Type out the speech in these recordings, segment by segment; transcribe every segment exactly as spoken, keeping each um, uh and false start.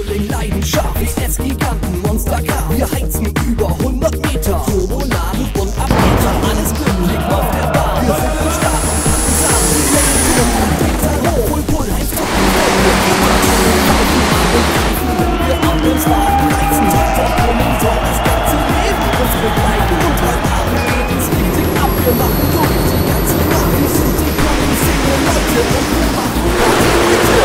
Feeling, Leidenschaft, W S-Giganten, Monster-Kraft. Wir heizen über hundert Meter, Turboladen und Abmeter. Alles gründig auf der Bahn. Wir sind am Start und Partisan. Wir lenken Turm und Meter hoch. Pull, Pull, heißt Tucken. Wir immer laufen an und greifen, wenn wir an uns warten. Reizen, Traktor, Monitor, das ganze Leben uns begleiten. Und heute Abend geht es richtig ab. Wir machen durch die ganze Nacht. Wir sind die coolen Single-Leute und wir machen Party heute.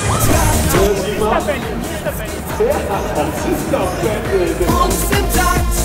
Ja, das ist doch Bitte. Uns im Takt.